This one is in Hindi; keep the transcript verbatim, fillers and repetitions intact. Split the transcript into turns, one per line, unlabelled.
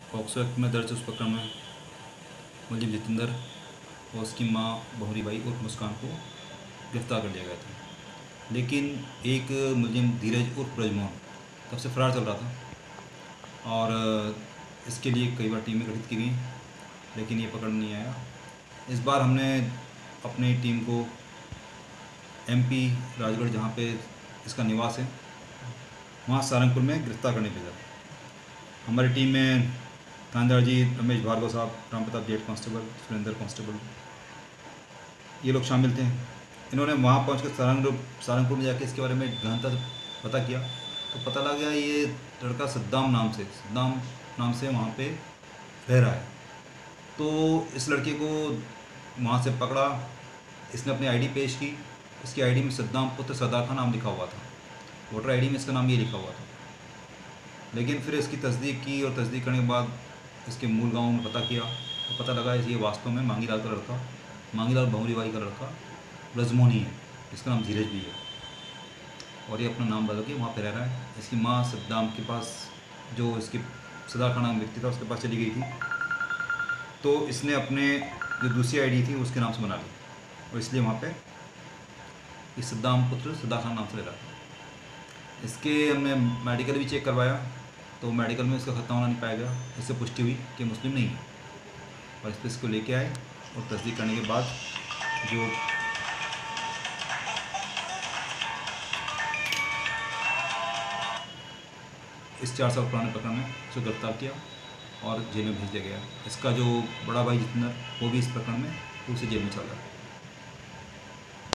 पॉक्सो एक्ट में दर्ज उस प्रकरण में मुलजिम जितेंद्र और उसकी माँ बहुरी बाई उर्फ मुस्कान को गिरफ्तार कर लिया गया था। लेकिन एक मुलजिम धीरज उर्फ ब्रजमोहन तब से फरार चल रहा था और इसके लिए कई बार टीमें गठित की गई, लेकिन ये पकड़ नहीं आया। इस बार हमने अपनी टीम को एमपी राजगढ़, जहाँ पे इसका निवास है, वहाँ सारंगपुर में गिरफ्तार करने भेजा। हमारी टीम में थानेदार जी रमेश भार्गव साहब, राम प्रताप जेठ कांस्टेबल, सुरेंद्र कांस्टेबल, ये लोग शामिल थे। इन्होंने वहाँ पहुँच कर सारंगपुर सारंगपुर में जाके इसके बारे में गहनता से पता किया, तो पता लग गया ये लड़का सद्दाम नाम से सद्दाम नाम से वहाँ पे रह रहा है। तो इस लड़के को वहाँ से पकड़ा, इसने अपनी आईडी पेश की। इसकी आईडी में सद्दाम पुत्र सरदार खान नाम लिखा हुआ था, वोटर आईडी में इसका नाम ये लिखा हुआ था। लेकिन फिर इसकी तस्दीक की और तस्दीक करने के बाद इसके मूल गांव में पता किया, तो पता लगा ये वास्तव में मांगीलाल का लड़का, मांगीलाल बहुरीबाई का लड़का ब्रजमोहन ही है, जिसका नाम धीरज भी है, और ये अपना नाम बदल के वहाँ पर रह रहा है। इसकी माँ सद्दाम के पास, जो इसके सरदार खान नाम व्यक्ति था, उसके पास चली गई थी, तो इसने अपने जो दूसरी आईडी थी उसके नाम से बना ली, और इसलिए वहाँ पे इस सद्दाम पुत्र सरदार खान नाम से ले रहा था। इसके हमने मेडिकल भी चेक करवाया, तो मेडिकल में इसका खतना होना नहीं पाया गया। इससे पुष्टि हुई कि मुस्लिम नहीं है, और इस पर इसको लेके आए और तस्दीक करने के बाद जो इस चार साल पुराने प्रकरण में उसको गिरफ्तार किया और जेल में भेज दिया गया। इसका जो बड़ा भाई जितेंद्र, वो भी इस प्रकरण में उसे जेल में चल रहा है।